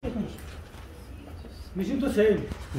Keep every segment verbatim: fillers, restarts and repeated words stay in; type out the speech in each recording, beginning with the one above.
machine তো same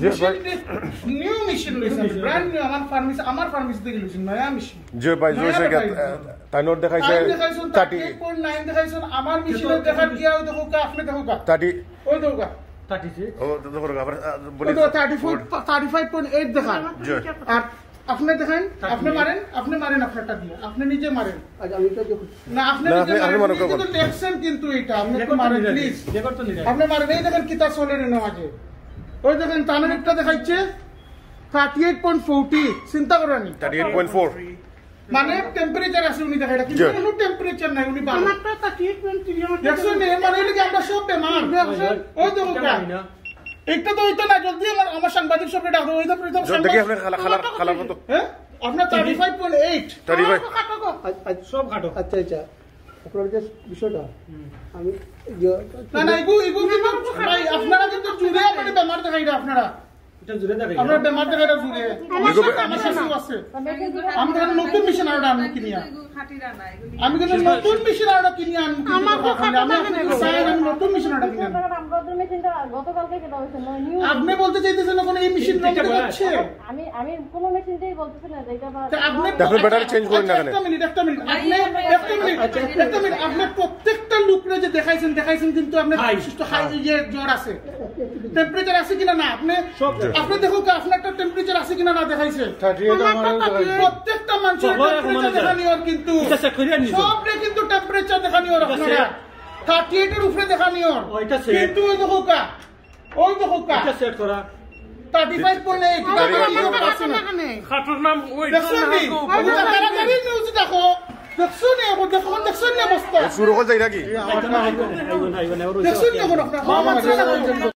new machine লইছেন brand new আমার ফার্মেসি আমার ফার্মেসি থেকে লইছেন নয়া মেশিন যে ভাই জোসে তাইনোর দেখাইছে thirty eight point nine দেখাইছেন আমার মেশিনে দেখার কি হয় দেখো কা আপনি দেখো কা thirty ওই দেখো কা thirty-six ও তো দেখো আবার বলি thirty-four thirty-five point eight দেখান আর আপনি দেখেন আপনি মারেন আপনি মারেন আপনারটা দিয়ে আপনি নিজে মারেন আজ আমি তো দেখো না আপনি নিজে মারেন কিন্তু লেখছেন কিন্তু এটা আপনি একটু মারেন প্লিজ রেকর্ড তো নিরা আপনি মারেন এই দেখেন কিতা চলে রে নামাজে ওই দেখেন তানের একটা দেখাইছে thirty-eight point four zero চিন্তা করেননি thirty-eight point four মানে টেম্পারেচার আছে উনি দেখা এটা কিন্তু কোনো টেম্পারেচার নাই উনি বাবা আমারটা thirty-eight point three আমার দেখছেন না মানে এটা কি আমরা সব বেমান দেখছেন ওই দেখো না একটা তো হইতো না জলদি আমার আমার সাংবাদিক সবটা ডাকো ওই তো প্রথম সাংবাদিক দেখি আপনি কালার কালার কালার কত হ্যাঁ আপনার thirty-five point eight thirty-five আচ্ছা সব কাটো আচ্ছা আচ্ছা আপনার যে বিষয়টা আমি না না এগু এগু কিন্তু ভাই আপনারা কিন্তু জুড়ে আপনি বেমার দেখাইরা আপনারা এটা জুড়ে দেখাই আমরা বেমার দেখাইরা জুড়ে আমার কাছে আছে আমি তো নতুন মেশিন আরো আনবো কিনিয়া আমি কিন্তু নতুন মেশিন আরো কিনি আনবো আমার আমি আমি নতুন মেশিন আরো কিনি আমাদের মেশিনটা গতকালকে কেনা হয়েছে নিউ আপনি বলতে চাইতেছেন না কোন এই মেশিন রংটা হচ্ছে আমি আমি কোন মেশিনটাই বলতেছি না যে এটা আপনি দেখো ব্যাটারি চেঞ্জ করেন না কেন একটা মিনিট একটা মিনিট আপনি একটা মিনিট একটা মিনিট আপনি প্রত্যেকটা লুকরে যে দেখাইছেন দেখাইছেন কিন্তু আপনার বিশিষ্ট হাই যে জ্বর আছে টেম্পারেচার আছে কিনা না আপনি আপনি দেখো কি আপনার একটা টেম্পারেচার আছে কিনা না দেখাইছে thirty-eight আমার প্রত্যেকটা মানুষের টেম্পারেচার দেখানি আর কিন্তু সবরে কিন্তু টেম্পারেচার দেখানি আর আপনারা thirty-eight এর উপরে দেখানি আর ওইটা সেট কিন্তু ওই দেখো কা ওই দেখো কা এটা সেট করা thirty-five point eight খাটুর নাম ওই দেখো নি আমি তাড়াতাড়ি নিউজ দেখো দেখছো নি ও দেখো দেখছো নি অবস্থা শুরু হয়ে যায় নাকি দেখছো নি এখন আপনারা